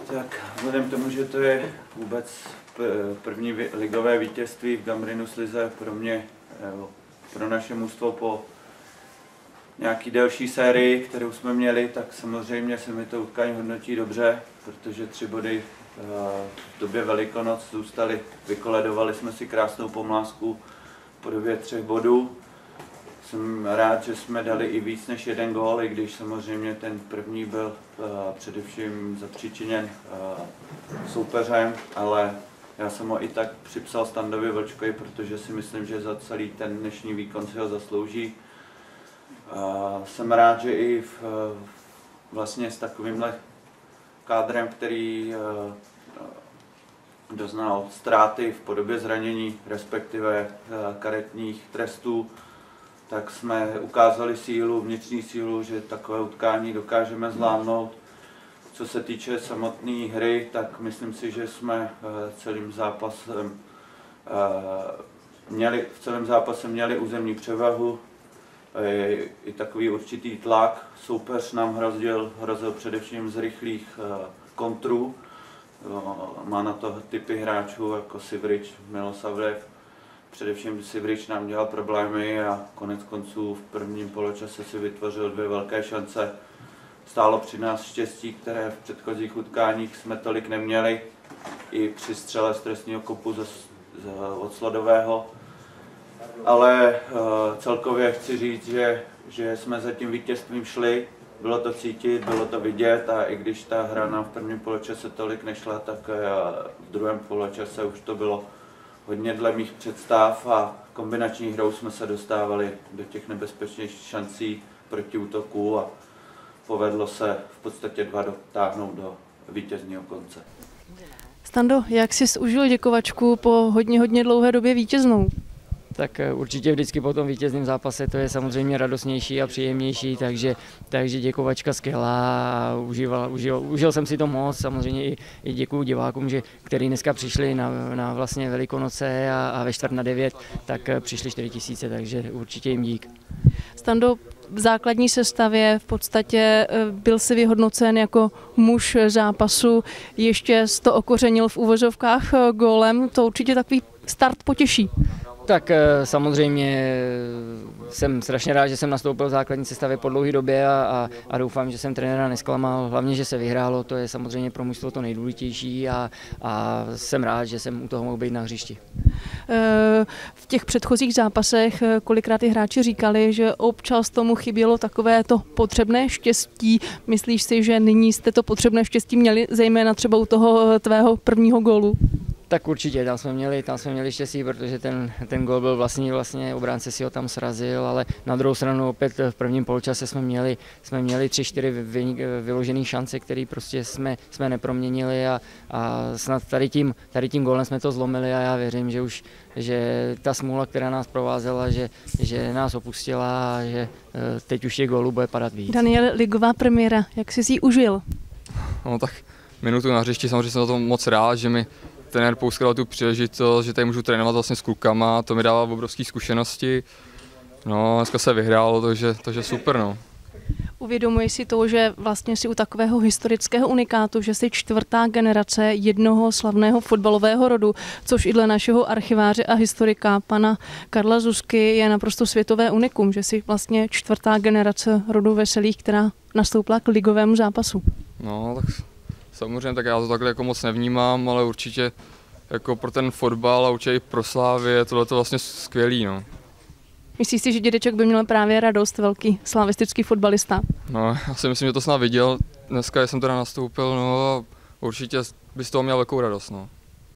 Tak vzhledem k tomu, že to je vůbec první ligové vítězství v Gambrinus lize pro mě, pro naše mužstvo po nějaký delší sérii, kterou jsme měli, tak samozřejmě se mi to utkání hodnotí dobře, protože 3 body v době Velikonoc zůstaly, vykoledovali jsme si krásnou pomlázku v podobě 3 bodů. Jsem rád, že jsme dali i víc než 1 gól, i když samozřejmě ten první byl především zapříčiněn soupeřem, ale já jsem ho i tak připsal Standovi Vlčkovi, protože si myslím, že za celý ten dnešní výkon si ho zaslouží. Jsem rád, že i vlastně s takovýmhle kádrem, který doznal ztráty v podobě zranění, respektive karetních trestů, tak jsme ukázali sílu, vnitřní sílu, že takové utkání dokážeme zvládnout. Co se týče samotné hry, tak myslím si, že jsme celým zápasem měli územní převahu, i takový určitý tlak. Soupeř nám hrozil především z rychlých kontrů. Má na to typy hráčů jako Sivrič, Milosavljev. Především Sivrič nám dělal problémy a konec konců v prvním poločase si vytvořil 2 velké šance. Stálo při nás štěstí, které v předchozích utkáních jsme tolik neměli, i při střele z trestního kopu od Slodového. Ale celkově chci říct, že jsme za tím vítězstvím šli, bylo to cítit, bylo to vidět a i když ta hra nám v prvním poločase tolik nešla, tak v druhém poločase už to bylo hodně dle mých představ a kombinační hrou jsme se dostávali do těch nebezpečnějších šancí proti útoku a povedlo se v podstatě 2 dotáhnout do vítězného konce. Stando, jak jsi užil děkovačku po hodně dlouhé době vítěznou? Tak určitě vždycky po tom vítězném zápase to je samozřejmě radostnější a příjemnější, takže děkovačka skvělá a užil jsem si to moc, samozřejmě i děkuju divákům, kteří dneska přišli na vlastně Velikonoce a ve 8:45, tak přišli 4 000, takže určitě jim dík. Stando, v základní sestavě v podstatě byl si vyhodnocen jako muž zápasu, ještě jsi to okořenil v uvozovkách gólem, to určitě takový start potěší. Tak samozřejmě jsem strašně rád, že jsem nastoupil v základní sestavě po dlouhé době a doufám, že jsem trenéra nesklamal, hlavně, že se vyhrálo, to je samozřejmě pro mužstvo to nejdůležitější a jsem rád, že jsem u toho mohl být na hřišti. V těch předchozích zápasech kolikrát i hráči říkali, že občas tomu chybělo takové to potřebné štěstí. Myslíš si, že nyní jste to potřebné štěstí měli, zejména třeba u toho tvého prvního gólu? Tak určitě, tam jsme měli štěstí, protože ten gól byl vlastně obránce si ho tam srazil, ale na druhou stranu opět v prvním poločase jsme měli 3-4 vyložené šance, které prostě jsme neproměnili a snad tady tím gólem jsme to zlomili a já věřím, že ta smůla, která nás provázela, že nás opustila a že teď už těch gólů bude padat víc. Daniel, ligová premiéra, jak jsi ji užil? No tak minutu na hřišti, samozřejmě jsem za to moc rád, že mi trenér pouskal tu příležitost, že tady můžu trénovat vlastně s klukama, to mi dává obrovské zkušenosti. No, dneska se vyhrálo, takže super, no. Uvědomuješ si to, že vlastně si u takového historického unikátu, že jsi 4. generace jednoho slavného fotbalového rodu, což i dle našeho archiváře a historika pana Karla Zuzky je naprosto světové unikum, že jsi vlastně 4. generace rodu Veselých, která nastoupila k ligovému zápasu. No, tak samozřejmě, tak já to takhle jako moc nevnímám, ale určitě jako pro ten fotbal a určitě i pro Slávy je tohle vlastně skvělý, no. Myslíš si, že dědeček by měl právě radost, velký slavistický fotbalista? No, já si myslím, že to snad viděl dneska, jsem teda nastoupil, no a určitě by z toho měl velkou radost, no.